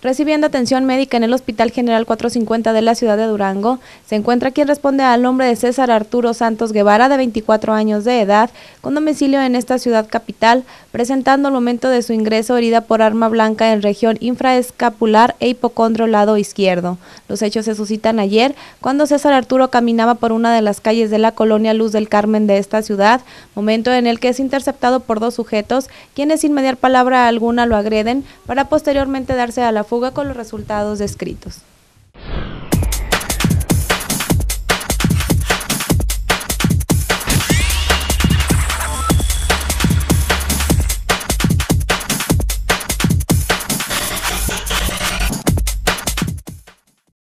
Recibiendo atención médica en el Hospital General 450 de la ciudad de Durango, se encuentra quien responde al nombre de César Arturo Santos Guevara, de 24 años de edad, con domicilio en esta ciudad capital, presentando al momento de su ingreso herida por arma blanca en región infraescapular e hipocondrio lado izquierdo. Los hechos se suscitan ayer, cuando César Arturo caminaba por una de las calles de la colonia Luz del Carmen de esta ciudad, momento en el que es interceptado por dos sujetos, quienes sin mediar palabra alguna lo agreden, para posteriormente darse a la fuga con los resultados descritos.